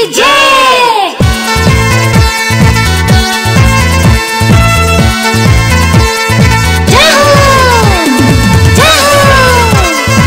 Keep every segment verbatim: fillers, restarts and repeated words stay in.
जय। जय हो, जय हो।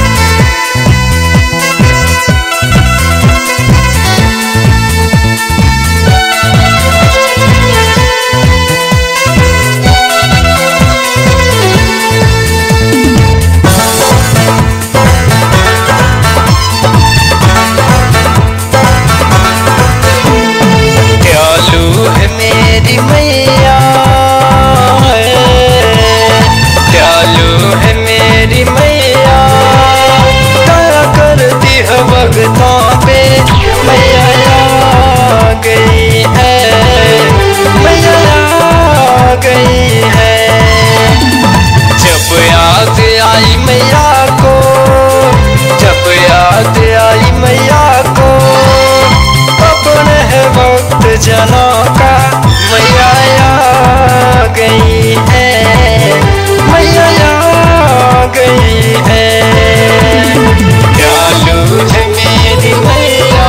भगतों पे मैया आ गई है, मैया आ गई है। जब याद आई मैया को, जब याद आई मैया को, अपने वक्त जनों का मैया आ गई है, मैया आ गई है। दयालु है मेरी मैया,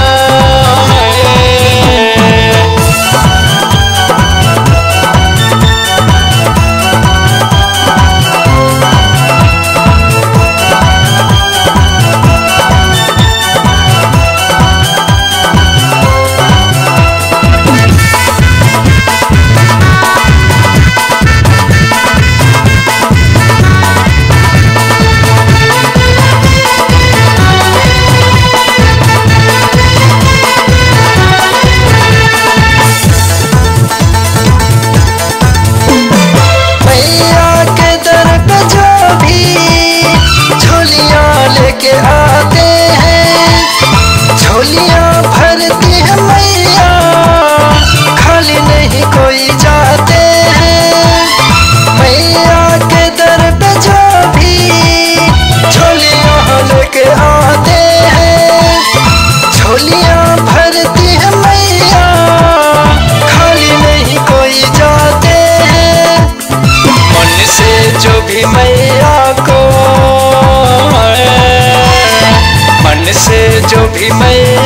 लेके आते हैं झोलियां भरती है मैया, खाली नहीं कोई जाते हैं। मैया के दर पे जो भी झोलियां लेके आते हैं, झोलियां भरती है मैया, खाली नहीं कोई जाते हैं। मन से जो भी मैया को, मन से जो भी मैया